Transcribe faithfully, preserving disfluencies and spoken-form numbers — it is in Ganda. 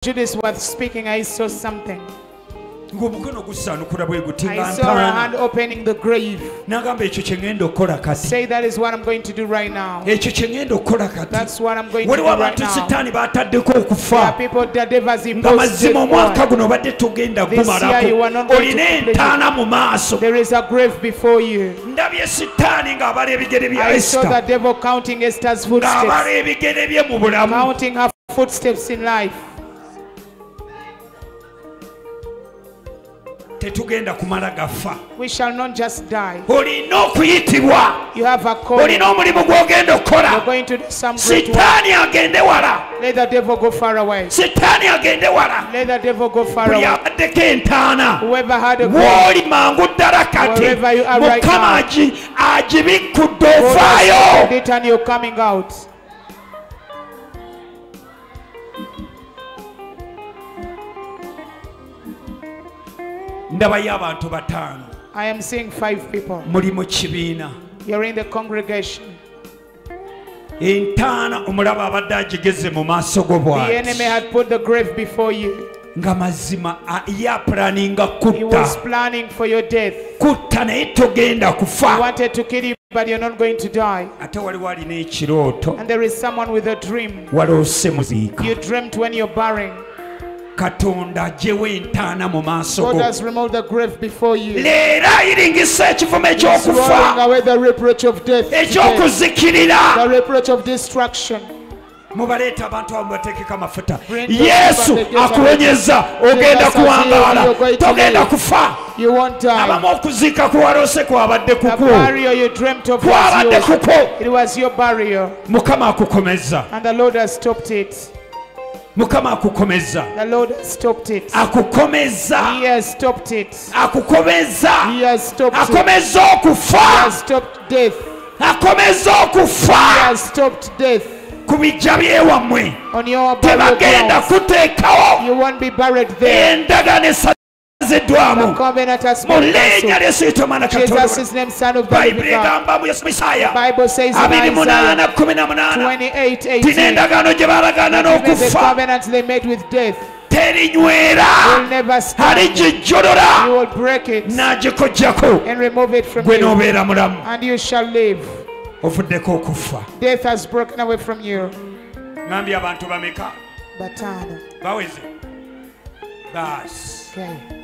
Judas was speaking, I saw something. ng'omukono gusaanukula bwe guti nga I saw her hand ntaana opening the grave. n'agamba ekyo kye ŋŋenda okukola kati Say that is what I'm going to do right now. ekyo kye ŋŋenda okukola kati That's what I'm going to do waliwo right abantu now. sitaani baataddeko There okufa are people that devil has nga imposed mazima omwaka death guno obadde togenda This year you are gumalako not going to olina complete it. entaana mu maaso on. There is a grave before you. ndabye sitaani ng'abala ebigere bya I saw the esita devil counting Esther's ng'abala footsteps, ebigere bye mu bulamu counting her footsteps in life. tetugenda kumala gafa We shall not just die. olina okuyitibwa You have a call. olina omulimu gw'ogenda You're okukola going to do some great work. sitaani agende wala Let the devil go far away. sitaani agende wala Let the devil go far buli away. abaddeko entaana Whoever had a grave, w'oli mangu ddala kati Wherever you are right mukama now. agi- agibikkudde God has ovaayo opened it and you're coming out. ndabayo abantu bataano I am seeing five people. muli mu kibiina You're in the congregation. entaana omulaba abadde agigeze mu maaso go The enemy bwati had put the grave before you. nga mazima a- ye apulaninga He was kutta planning for your death. kutta naye togenda He kufa wanted to kill you, but you're not going to die. ate waliwo alina ekirooto And there is someone with a dream. waloose muziika You dreamt when you're burying. katonda ajewo entaana mu maaso God go has removed the grave before you. leero ayiringisa ekivumo He's rolling ekyokufa away the reproach of death, today. ekyokuzikirira The reproach of destruction. mubaleeta abantu abo bateekeko amafuta Bring those yesu people that get akuwonyeza ogenda Jesus has kuwangaala healed you, you're going to togenda live. kufa You won't die. abamu okuziika kuwaloose kwabadde The kukwo burial you dreamt of was kwabadde yours. kukwo It was your burial. mukama akukomeza And the Lord has stopped it. mukama akukomeza The Lord has stopped it. akukomeza He has stopped it. akukomeza He has stopped it. akomeza He okufa has stopped death. akomeza He okufa has stopped death. ku bijja byewammwe On your burial tebagenda grounds. kuteekawo You won't be buried there. endagaano The esaziddwamu covenant has mu been linnya cancelled. ly'esiyita omwana katonda Jesus is named Son of the bayibuli living God. egamba mu misaya Bible says in abiri munaana Isaiah kumi na munaana twenty-eight tina eighteen, endagaano gye balagaana even the n'okufa covenant they made with death terinywera will never stand. aligijjolola You will break it n'agikojjako and remove it from gwe you, n'obeera mulamu and you shall live. ovuddeko okufa Death has broken away from you. ŋambye abantu bameka Batano. baweze baasi Okay.